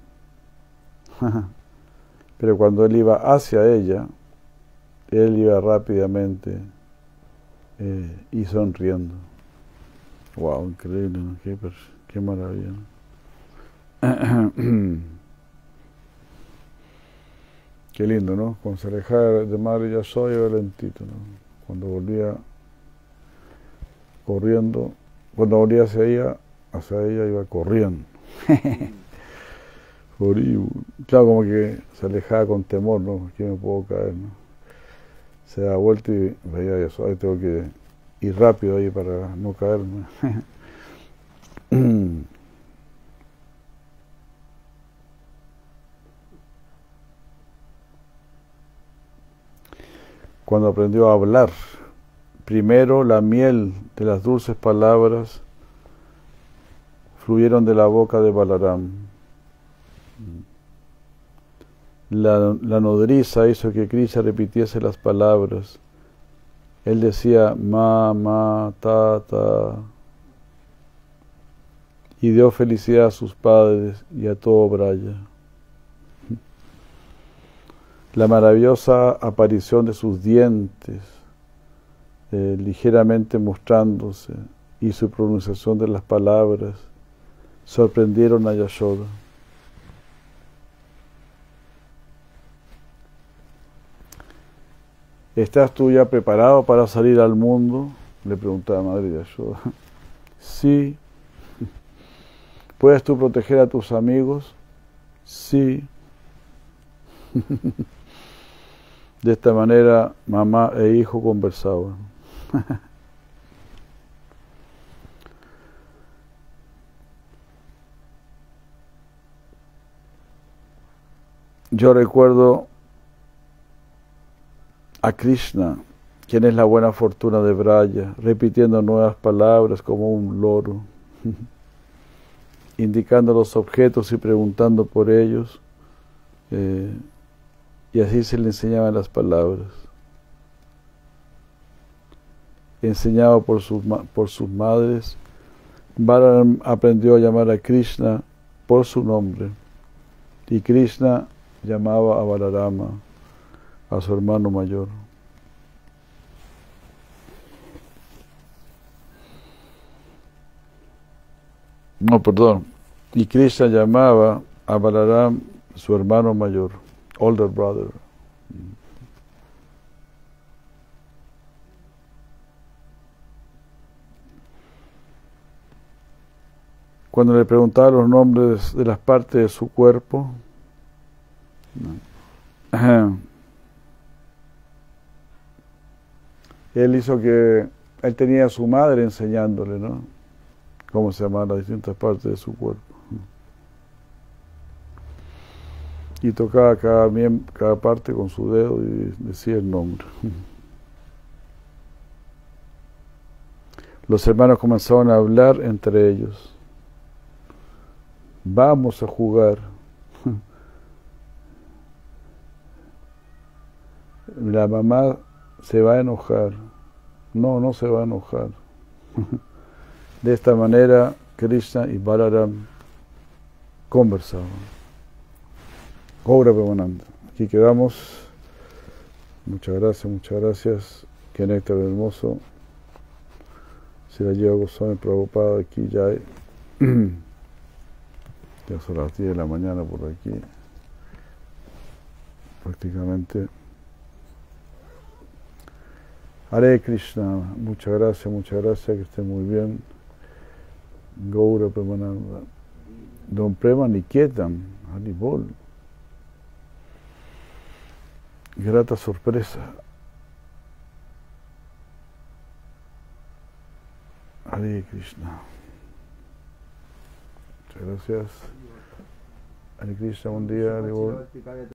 Pero cuando él iba hacia ella, él iba rápidamente eh, y sonriendo. Wow, increíble, ¿no? Qué, qué maravilla, ¿no? Qué lindo, ¿no? Cuando se alejaba de madre Yashoda iba lentito, ¿no? Cuando volvía corriendo, cuando volvía hacia ella, hacia ella iba corriendo. Claro, como que se alejaba con temor, ¿no? Aquí me puedo caer, ¿no? Se da vuelta y veía eso, ahí tengo que ir rápido ahí para no caerme. Cuando aprendió a hablar, primero la miel de las dulces palabras fluyeron de la boca de Balaram. La, la nodriza hizo que Krishna repitiese las palabras. Él decía ma, ma, ta, ta, y dio felicidad a sus padres y a todo Braya. La maravillosa aparición de sus dientes, eh, ligeramente mostrándose, y su pronunciación de las palabras sorprendieron a Yashoda. ¿Estás tú ya preparado para salir al mundo?, le preguntaba madre Yashoda. Sí. ¿Puedes tú proteger a tus amigos? Sí. De esta manera, mamá e hijo conversaban. Yo recuerdo a Krishna, quien es la buena fortuna de Braya, repitiendo nuevas palabras como un loro, indicando los objetos y preguntando por ellos, eh, y así se le enseñaban las palabras. Enseñado por sus, por sus madres, Balaram aprendió a llamar a Krishna por su nombre, y Krishna llamaba a Balarama, a su hermano mayor. No, perdón. Y Krishna llamaba a Balaram su hermano mayor, older brother. Cuando le preguntaba los nombres de las partes de su cuerpo, él hizo que, él tenía a su madre enseñándole, ¿no?, cómo se llamaban las distintas partes de su cuerpo. Y tocaba cada, cada parte con su dedo y decía el nombre. Los hermanos comenzaron a hablar entre ellos. Vamos a jugar. La mamá se va a enojar. No, no se va a enojar. De esta manera, Krishna y Balaram conversaban. Gaura Premananda. Aquí quedamos. Muchas gracias, muchas gracias. Qué néctar hermoso. Se la lleva Goswami Prabhupada aquí ya. Hay. Ya son las diez de la mañana por aquí. Prácticamente. Hare Krishna, muchas gracias, muchas gracias, que estén muy bien. Gaura Premananda. Don Prema Niketan, Hari Bol. Grata sorpresa. Hare Krishna. Muchas gracias. Hare Krishna, buen día, Hari Bol.